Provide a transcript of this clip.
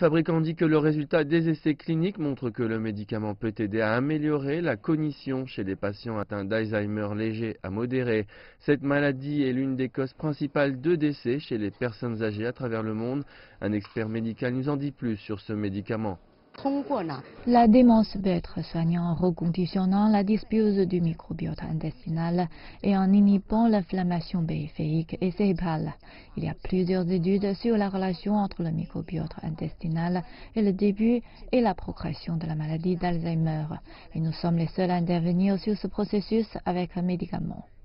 Le fabricant dit que le résultat des essais cliniques montre que le médicament peut aider à améliorer la cognition chez les patients atteints d'Alzheimer léger à modéré. Cette maladie est l'une des causes principales de décès chez les personnes âgées à travers le monde. Un expert médical nous en dit plus sur ce médicament. La démence peut être soignée en reconditionnant la dysbiose du microbiote intestinal et en inhibant l'inflammation périphérique et cérébrale. Il y a plusieurs études sur la relation entre le microbiote intestinal et le début et la progression de la maladie d'Alzheimer. Et nous sommes les seuls à intervenir sur ce processus avec un médicament.